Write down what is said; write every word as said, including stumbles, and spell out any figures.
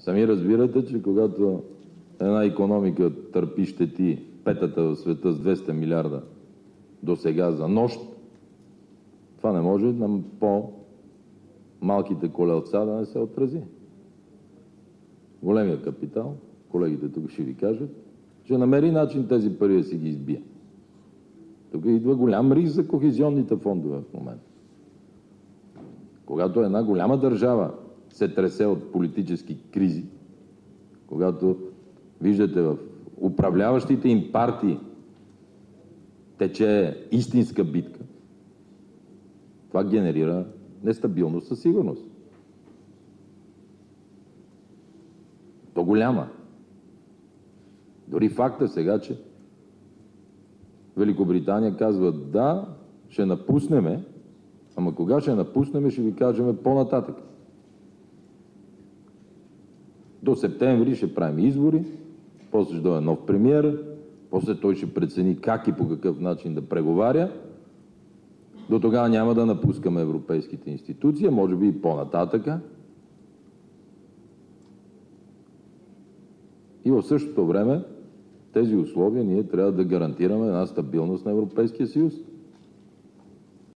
Сами разбирате, че когато една икономика търпи щети, петата в света с двеста милиарда до сега за нощ, това не може на по-малките колелца да не се отрази. Големия капитал, колегите тук ще ви кажат, ще намери начин тези пари да си ги избие. Тук идва голям риск за кохезионните фондове в момента. Когато една голяма държава се тресе от политически кризи, когато виждате в управляващите им партии тече истинска битка, това генерира нестабилност със сигурност. То голяма. Дори факта сега, че Великобритания казва да, ще напуснеме, ама кога ще напуснеме, ще ви кажем по-нататък. До септември ще правим избори, после ще дойде нов премиер, после той ще прецени как и по какъв начин да преговаря. До тогава няма да напускаме европейските институции, може би и по-нататъка. И в същото време тези условия ние трябва да гарантираме една стабилност на Европейския съюз.